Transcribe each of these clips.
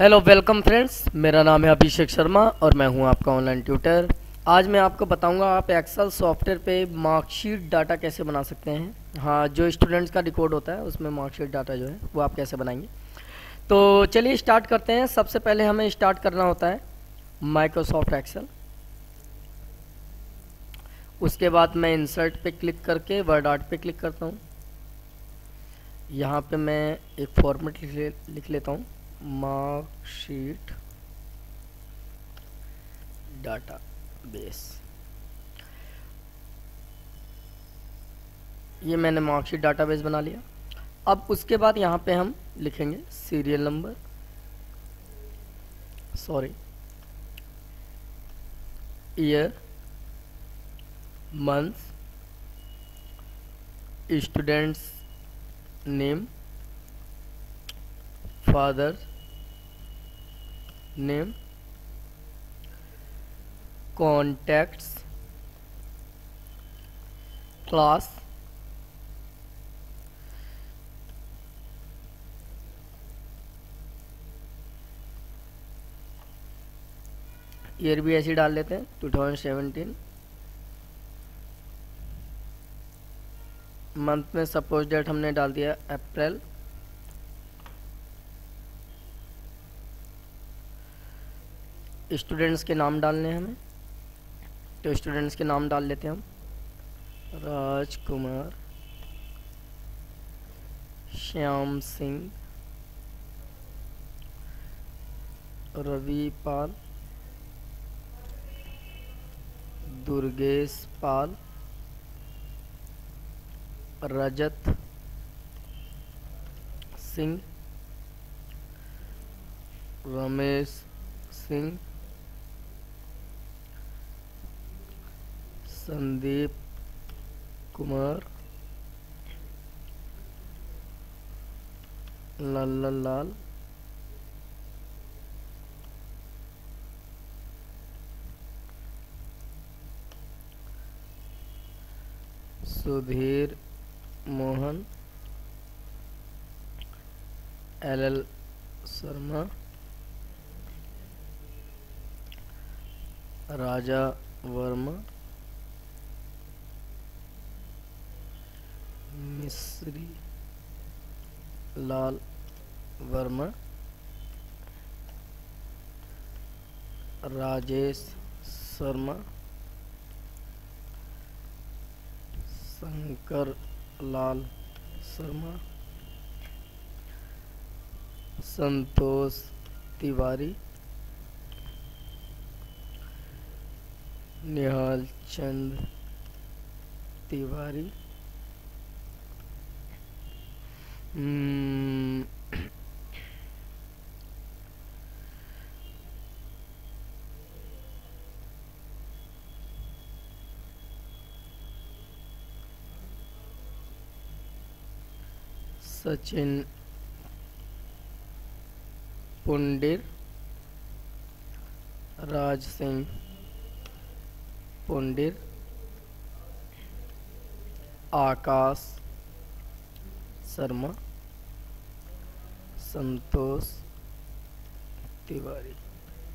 Hello welcome friends, मेरा नाम है अभिषेक शर्मा और मैं हूं आपका ऑनलाइन ट्यूटर। आज मैं आपको बताऊंगा आप एक्सेल सॉफ्टवेयर पे मार्कशीट डाटा कैसे बना सकते हैं। हाँ, जो स्टूडेंट्स का रिकॉर्ड होता है उसमें मार्कशीट डाटा जो है वो आप कैसे बनाएंगे। तो चलिए स्टार्ट करते हैं। सबसे पहले हमें स्टार्ट करना होता है माइक्रोसॉफ्ट एक्सेल। उसके बाद मैं इंसर्ट पे क्लिक करके वर्ड आर्ट पे क्लिक करता हूँ। यहाँ पे मैं एक फॉर्मेट लिख लेता हूँ, मार्कशीट डाटा बेस। ये मैंने मार्कशीट डाटाबेस बना लिया। अब उसके बाद यहाँ पे हम लिखेंगे serial number, year, month, students name, father name, contacts, class, year भी ऐसे ही डाल लेते हैं 2017। मंथ में सपोज डेट हमने डाल दिया अप्रैल। स्टूडेंट्स के नाम डालने हैं हमें, तो स्टूडेंट्स के नाम डाल लेते हैं हम, राजकुमार, श्याम सिंह, रविपाल, दुर्गेश पाल, रजत सिंह, रमेश सिंह, संदीप कुमार, लल्लन लाल, सुधीर मोहन, एल शर्मा, राजा वर्मा, मिश्री लाल वर्मा, राजेश शर्मा, शंकर लाल शर्मा, संतोष तिवारी, निहाल चंद तिवारी, सचिन पुंडिर, राज सिंह पुंडिर, आकाश शर्मा, संतोष तिवारी।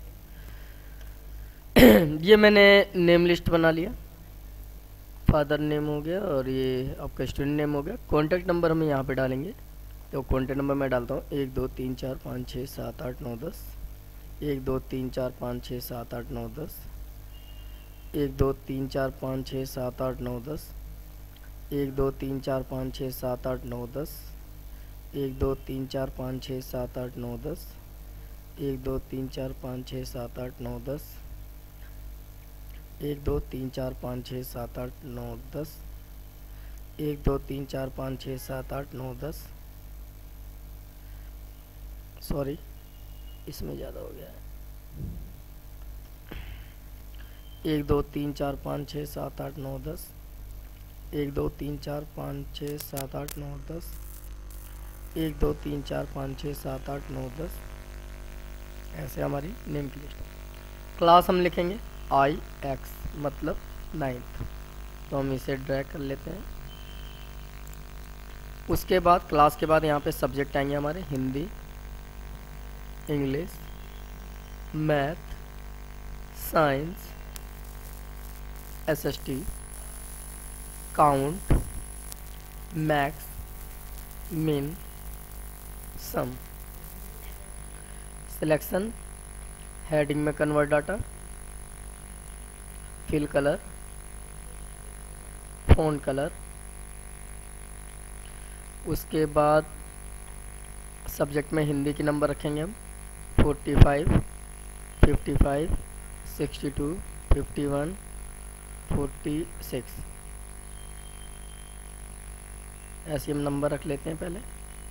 ये मैंने नेम लिस्ट बना लिया। फादर नेम हो गया और ये आपका स्टूडेंट नेम हो गया। कॉन्टैक्ट नंबर हम यहाँ पे डालेंगे, तो कॉन्टैक्ट नंबर मैं डालता हूँ 1 2 3 4 5 6 7 8 9 10, 1 2 3 4 5 6 7 8 9 10, 1 2 3 4 5 6 7 8 9 10, 1 2 3 4 5 6 7 8 9 10, 1 2 3 4 5 6 7 8 9 10, 1 2 3 4 5 6 7 8 9 10, 1 2 3 4 5 6 7 8 9 10, 1 2 3 4 5 6 7 8 9 10। सॉरी, इसमें ज़्यादा हो गया है। 1 2 3 4 5 6 7 8 9 10, 1 2 3 4 5 6 7 8 9 10, 1 2 3 4 5 6 7 8 9 10। ऐसे हमारी नेम की लिस्ट। क्लास हम लिखेंगे IX मतलब 9th, तो हम इसे ड्रैग कर लेते हैं। उसके बाद क्लास के बाद यहाँ पे सब्जेक्ट आएंगे हमारे Hindi, English, math, science, SST, count, max, min, sum. Selection, heading में convert data, fill colour, font colour, उसके बाद सब्जेक्ट में हिंदी के नंबर रखेंगे हम 45, 55, 62, 51, 46, ऐसे हम नंबर रख लेते हैं पहले।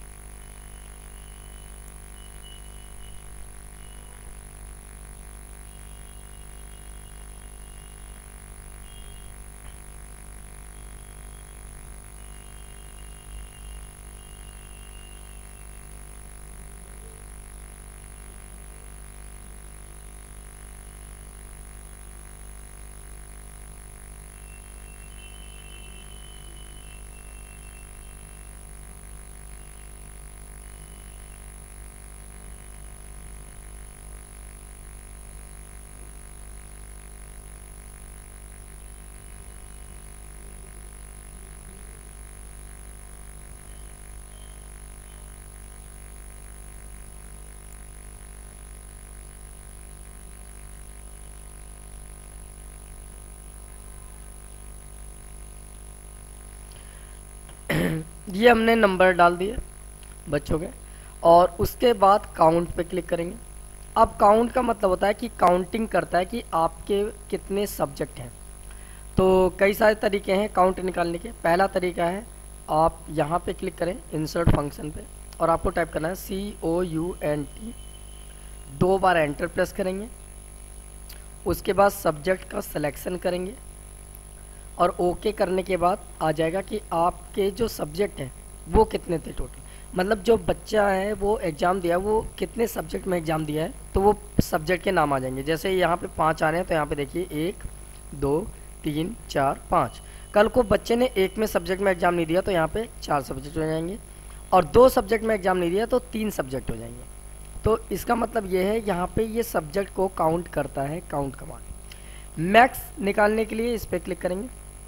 ये हमने नंबर डाल दिए बच्चों के, और उसके बाद काउंट पे क्लिक करेंगे। अब काउंट का मतलब होता है कि काउंटिंग करता है कि आपके कितने सब्जेक्ट हैं। तो कई सारे तरीके हैं काउंट निकालने के। पहला तरीका है, आप यहाँ पे क्लिक करें इंसर्ट फंक्शन पे, और आपको टाइप करना है COUNT, 2 बार एंटर प्रेस करेंगे। उसके बाद सब्जेक्ट का सिलेक्शन करेंगे, और ओके करने के बाद आ जाएगा कि आपके जो सब्जेक्ट हैं वो कितने थे टोटल। मतलब जो बच्चा है वो एग्ज़ाम दिया, वो कितने सब्जेक्ट में एग्ज़ाम दिया है, तो वो सब्जेक्ट के नाम आ जाएंगे। जैसे यहाँ पे 5 आ रहे हैं, तो यहाँ पे देखिए 1, 2, 3, 4, 5। कल को बच्चे ने एक में सब्जेक्ट में एग्ज़ाम नहीं दिया तो यहाँ पे 4 सब्जेक्ट हो जाएंगे, और 2 सब्जेक्ट में एग्ज़ाम नहीं दिया तो 3 सब्जेक्ट हो जाएंगे। तो इसका मतलब ये है, यहाँ पे ये सब्जेक्ट को काउंट करता है काउंट कमांड। मैक्स निकालने के लिए इस पर क्लिक करेंगे,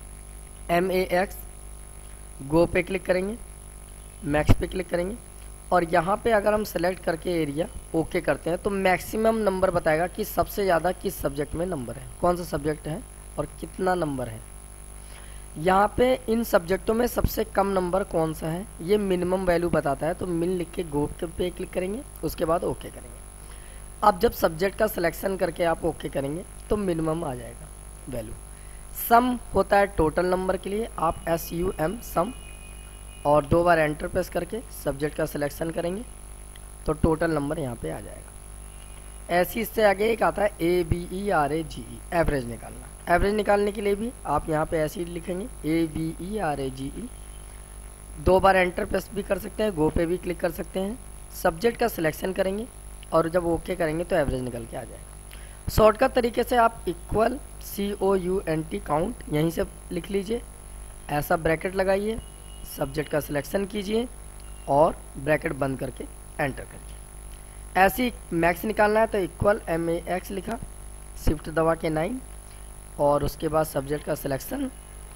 MAX, गो पे क्लिक करेंगे, मैक्स पे क्लिक करेंगे, और यहाँ पे अगर हम सेलेक्ट करके एरिया ओके करते हैं तो मैक्सिमम नंबर बताएगा कि सबसे ज़्यादा किस सब्जेक्ट में नंबर है, कौन सा सब्जेक्ट है और कितना नंबर है। यहाँ पे इन सब्जेक्टों में सबसे कम नंबर कौन सा है ये मिनिमम वैल्यू बताता है। तो मिन लिख के गो पे क्लिक करेंगे, उसके बाद ओके करेंगे। अब जब सब्जेक्ट का सिलेक्शन करके आप ओके करेंगे तो मिनिमम आ जाएगा वैल्यू। सम होता है टोटल नंबर के लिए, आप SUM सम, और 2 बार एंटर प्रेस करके सब्जेक्ट का सिलेक्शन करेंगे तो टोटल नंबर यहाँ पे आ जाएगा। ऐसे इससे आगे एक आता है ABERAGE, एवरेज निकालना। एवरेज निकालने के लिए भी आप यहाँ पे ऐसे ही लिखेंगे ABERAGE, 2 बार एंटर प्रेस भी कर सकते हैं, गो पे भी क्लिक कर सकते हैं। सब्जेक्ट का सिलेक्शन करेंगे और जब ओके करेंगे तो एवरेज निकल के आ जाएगा। शॉर्टकट तरीके से आप इक्वल COUNT काउंट यहीं से लिख लीजिए, ऐसा ब्रैकेट लगाइए, सब्जेक्ट का सिलेक्शन कीजिए और ब्रैकेट बंद करके एंटर करिए। ऐसे ही मैक्स निकालना है तो इक्वल MAX लिखा, शिफ्ट दबा के 9, और उसके बाद सब्जेक्ट का सिलेक्शन,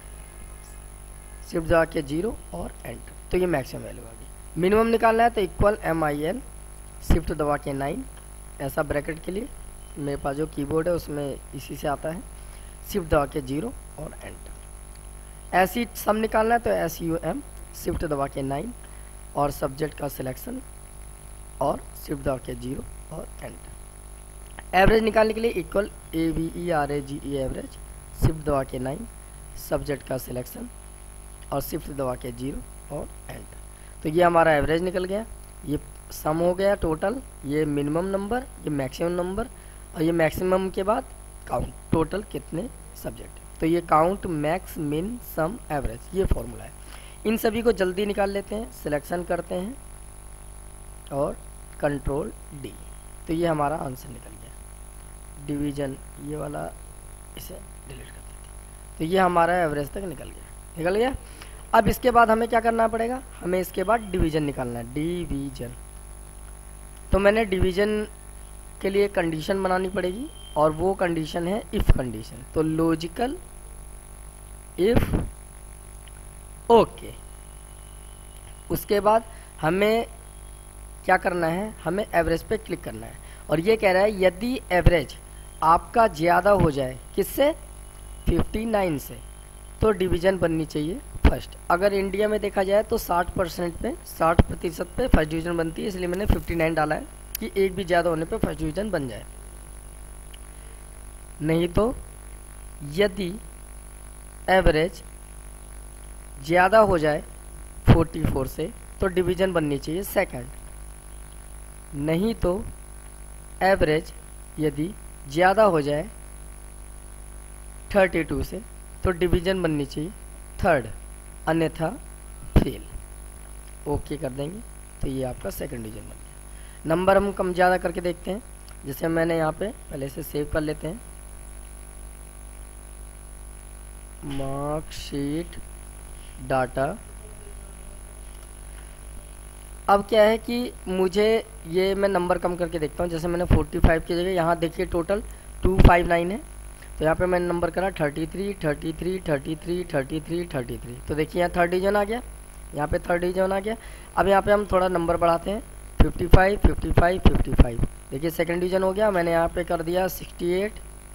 शिफ्ट दबा के 0 और एंटर, तो ये मैक्सिमम वैल्यू आ गई। मिनिमम निकालना है तो इक्वल MIN, शिफ्ट दबा के 9, ऐसा ब्रैकेट के लिए मेरे पास जो कीबोर्ड है उसमें इसी से आता है, शिफ्ट दबा के 0 और एंटर। ऐसी सम निकालना है तो SUM, शिफ्ट दबा के 9 और सब्जेक्ट का सिलेक्शन और शिफ्ट दबा के 0 और एंटर। एवरेज निकालने के लिए इक्वल ABERAGE एवरेज, शिफ्ट दबा के 9, सब्जेक्ट का सिलेक्शन और शिफ्ट दबा के 0 और एंटर। तो ये हमारा एवरेज निकल गया, ये सम हो गया टोटल, ये मिनिमम नंबर, ये मैक्सिमम नंबर, और ये मैक्सिमम के बाद काउंट टोटल कितने सब्जेक्ट। तो ये काउंट, मैक्स, मिन, सम, एवरेज, ये फॉर्मूला है। इन सभी को जल्दी निकाल लेते हैं, सिलेक्शन करते हैं और कंट्रोल D, तो ये हमारा आंसर निकल गया। डिवीजन ये वाला इसे डिलीट कर देते हैं, तो ये हमारा एवरेज तक निकल गया। अब इसके बाद हमें क्या करना पड़ेगा, हमें इसके बाद डिवीजन निकालना है। डिवीजन तो मैंने डिवीजन के लिए कंडीशन बनानी पड़ेगी और वो कंडीशन है इफ कंडीशन। तो लॉजिकल इफ ओके। उसके बाद हमें क्या करना है, हमें एवरेज पे क्लिक करना है और ये कह रहा है यदि एवरेज आपका ज़्यादा हो जाए किससे, 59 से, तो डिवीजन बननी चाहिए फर्स्ट। अगर इंडिया में देखा जाए तो 60% पे 60% पे फर्स्ट डिवीजन बनती है, इसलिए मैंने 59 डाला है कि एक भी ज़्यादा होने पे फर्स्ट डिवीजन बन जाए। नहीं तो यदि एवरेज ज़्यादा हो जाए 44 से तो डिवीजन बननी चाहिए सेकंड। नहीं तो एवरेज यदि ज़्यादा हो जाए 32 से तो डिवीजन बननी चाहिए थर्ड, अन्यथा फेल। ओके कर देंगे तो ये आपका सेकंड डिवीजन बन गया। नंबर हम कम ज़्यादा करके देखते हैं, जैसे मैंने यहाँ पे पहले से सेव कर लेते हैं मार्कशीट डाटा। अब क्या है कि मुझे ये मैं नंबर कम करके देखता हूँ, जैसे मैंने 45 की जगह यहाँ देखिए टोटल 259 है, तो यहाँ पे मैंने नंबर करा 33 33 33 33 33, तो देखिए यहाँ थर्ड डिवीजन आ गया, यहाँ पे थर्ड डिवीजन आ गया। अब यहाँ पे हम थोड़ा नंबर बढ़ाते हैं 55 55 55, देखिए सेकंड डिवीजन हो गया। मैंने यहाँ पे कर दिया 68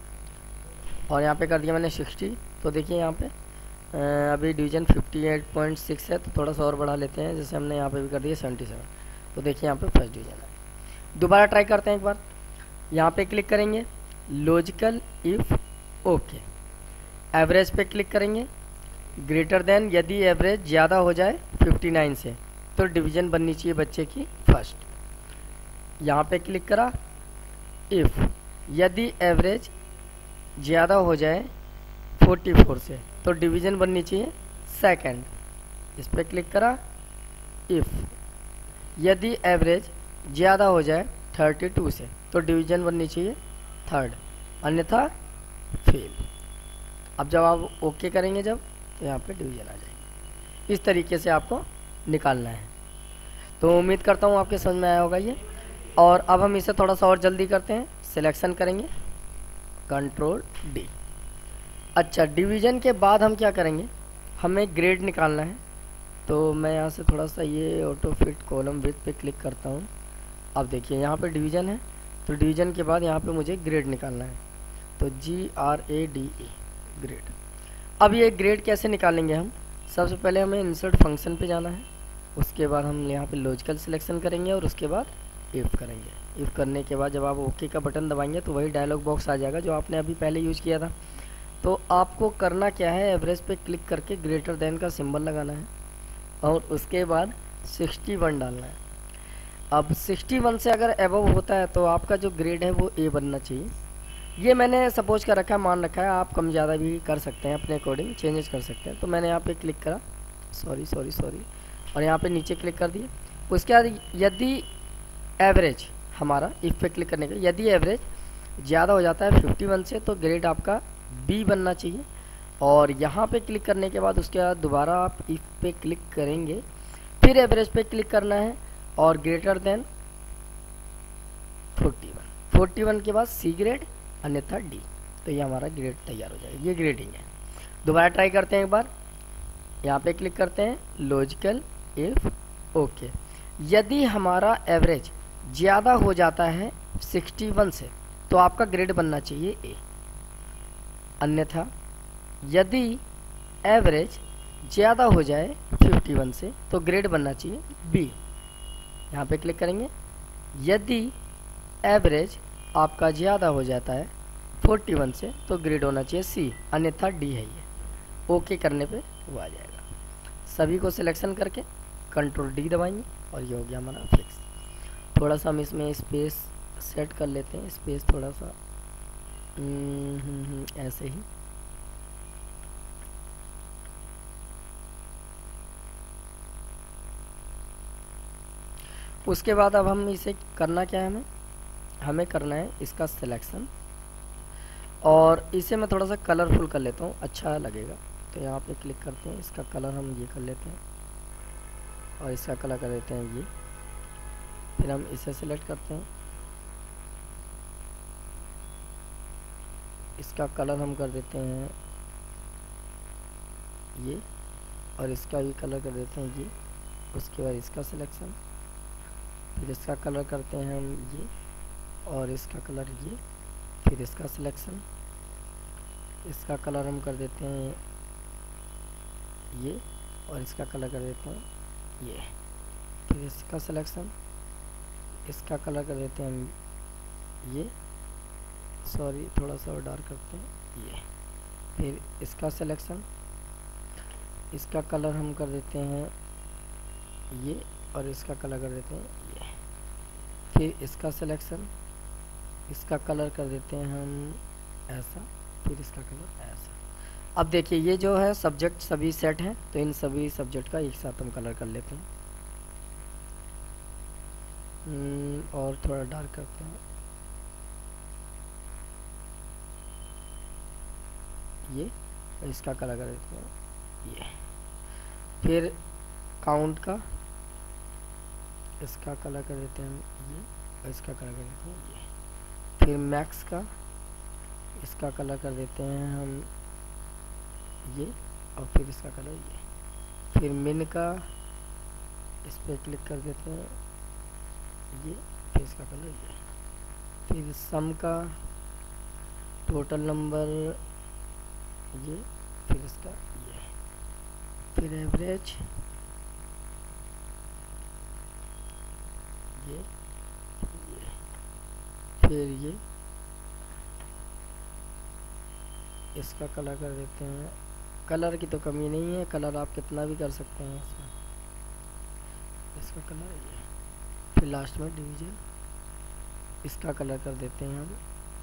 और यहाँ पे कर दिया मैंने 60, तो देखिए यहाँ पे अभी डिवीजन 58.6 है, तो थोड़ा सा और बढ़ा लेते हैं, जैसे हमने यहाँ पे भी कर दिया 77, तो देखिए यहाँ पे फर्स्ट डिवीजन है। दोबारा ट्राई करते हैं एक बार, यहाँ पे क्लिक करेंगे लॉजिकल इफ ओके, एवरेज पे क्लिक करेंगे ग्रेटर देन, यदि एवरेज ज़्यादा हो जाए 59 से तो डिवीजन बननी चाहिए बच्चे की फर्स्ट। यहाँ पे क्लिक करा इफ यदि एवरेज ज़्यादा हो जाए 44 से तो डिवीजन बननी चाहिए सेकंड, इस पर क्लिक करा इफ यदि एवरेज ज़्यादा हो जाए 32 से तो डिवीजन बननी चाहिए थर्ड, अन्यथा फेल। अब जब आप ओके करेंगे जब, तो यहाँ पे डिवीजन आ जाएगी। इस तरीके से आपको निकालना है। तो उम्मीद करता हूँ आपके समझ में आया होगा ये। और अब हम इसे थोड़ा सा और जल्दी करते हैं, सिलेक्शन करेंगे कंट्रोल डी। अच्छा, डिवीजन के बाद हम क्या करेंगे, हमें ग्रेड निकालना है। तो मैं यहाँ से थोड़ा सा ये ऑटो फिट कॉलम विड्थ पे क्लिक करता हूँ। अब देखिए यहाँ पे डिवीजन है, तो डिवीजन के बाद यहाँ पे मुझे ग्रेड निकालना है, तो GRADE ग्रेड। अब ये ग्रेड कैसे निकालेंगे हम, सबसे पहले हमें इंसर्ट फंक्शन पे जाना है, उसके बाद हम यहाँ पे लॉजिकल सिलेक्शन करेंगे और उसके बाद इफ़ करेंगे। इफ़ करने के बाद जब आप ओके का बटन दबाएंगे तो वही डायलॉग बॉक्स आ जाएगा जो आपने अभी पहले यूज़ किया था। तो आपको करना क्या है, एवरेज पे क्लिक करके ग्रेटर देन का सिंबल लगाना है और उसके बाद 61 डालना है। अब 61 से अगर एबव होता है तो आपका जो ग्रेड है वो ए बनना चाहिए। ये मैंने सपोज कर रखा है, मान रखा है, आप कम ज़्यादा भी कर सकते हैं, अपने अकॉर्डिंग चेंजेस कर सकते हैं। तो मैंने यहाँ पे क्लिक करा, सॉरी और यहाँ पे नीचे क्लिक कर दिया। उसके बाद यदि एवरेज हमारा, इफ पे क्लिक करने का, यदि एवरेज ज़्यादा हो जाता है 51 से तो ग्रेड आपका बी बनना चाहिए। और यहाँ पे क्लिक करने के बाद उसके बाद दोबारा आप इफ पे क्लिक करेंगे, फिर एवरेज पे क्लिक करना है और ग्रेटर देन 41 के बाद सी ग्रेड, अन्यथा डी। तो ये हमारा ग्रेड तैयार हो जाएगा। ये ग्रेडिंग है। दोबारा ट्राई करते हैं एक बार, यहाँ पे क्लिक करते हैं लॉजिकल इफ ओके। यदि हमारा एवरेज ज़्यादा हो जाता है 61 से तो आपका ग्रेड बनना चाहिए ए, अन्यथा यदि एवरेज ज़्यादा हो जाए 51 से तो ग्रेड बनना चाहिए बी। यहाँ पे क्लिक करेंगे, यदि एवरेज आपका ज़्यादा हो जाता है 41 से तो ग्रेड होना चाहिए सी, अन्यथा डी है ये। ओके करने पे वो आ जाएगा। सभी को सिलेक्शन करके कंट्रोल डी दबाएंगे और ये हो गया हमारा फिक्स। थोड़ा सा हम इसमें स्पेस सेट कर लेते हैं, स्पेस थोड़ा सा ऐसे ही। उसके बाद अब हम इसे करना क्या है, हमें करना है इसका सिलेक्शन और इसे मैं थोड़ा सा कलरफुल कर लेता हूँ, अच्छा लगेगा। तो यहाँ पे क्लिक करते हैं, इसका कलर हम ये कर लेते हैं और इसका कलर कर देते हैं ये। फिर हम इसे सिलेक्ट करते हैं, इसका कलर हम कर देते हैं ये, और इसका भी कलर कर देते हैं ये। उसके बाद इसका सिलेक्शन, फिर इसका कलर करते हैं हम ये, और इसका कलर ये, फिर इसका सिलेक्शन, इसका कलर हम कर देते हैं ये, और इसका कलर कर देते हैं ये, फिर इसका सिलेक्शन, इसका कलर कर देते हैं हम ये, सॉरी थोड़ा सा और डार्क करते हैं ये, फिर इसका सिलेक्शन, इसका कलर हम कर देते हैं ये, और इसका कलर कर देते हैं ये, फिर इसका सिलेक्शन, इसका कलर कर देते हैं हम ऐसा, फिर इसका कलर ऐसा। अब देखिए ये जो है सब्जेक्ट सभी सेट हैं, तो इन सभी सब्जेक्ट का एक साथ हम कलर कर लेते हैं, और थोड़ा डार्क करते हैं ये, और इसका कलर कर देते हैं ये, फिर काउंट का इसका कलर कर देते हैं हम ये, और इसका कलर कर देते हैं ये, फिर मैक्स का इसका कलर कर देते हैं हम ये, और फिर इसका कलर ये, फिर मिन का इस पर क्लिक कर देते हैं ये, फिर इसका कलर ये, फिर सम का टोटल नंबर ये, फिर इसका ये, फिर एवरेज ये, फिर ये इसका कलर कर देते हैं। कलर की तो कमी नहीं है, कलर आप कितना भी कर सकते हैं इसमें, इसका कलर ये, फिर लास्ट में डिवीजन, इसका कलर कर देते हैं हम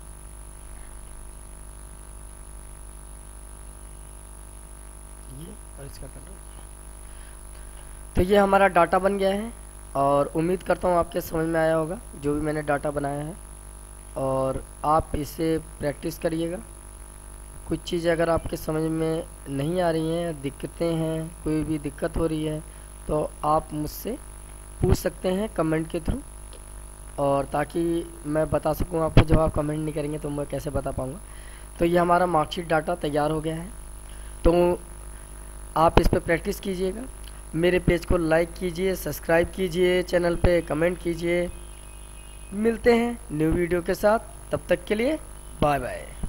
ये, और इसका कलर। तो ये हमारा डाटा बन गया है, और उम्मीद करता हूँ आपके समझ में आया होगा जो भी मैंने डाटा बनाया है, और आप इसे प्रैक्टिस करिएगा। कुछ चीज़ें अगर आपके समझ में नहीं आ रही हैं, दिक्कतें हैं, कोई भी दिक्कत हो रही है, तो आप मुझसे पूछ सकते हैं कमेंट के थ्रू, और ताकि मैं बता सकूं आपको। जब आप कमेंट नहीं करेंगे तो मैं कैसे बता पाऊंगा। तो ये हमारा मार्कशीट डाटा तैयार हो गया है, तो आप इस पर प्रैक्टिस कीजिएगा। मेरे पेज को लाइक कीजिए, सब्सक्राइब कीजिए, चैनल पे कमेंट कीजिए। मिलते हैं न्यू वीडियो के साथ, तब तक के लिए बाय बाय।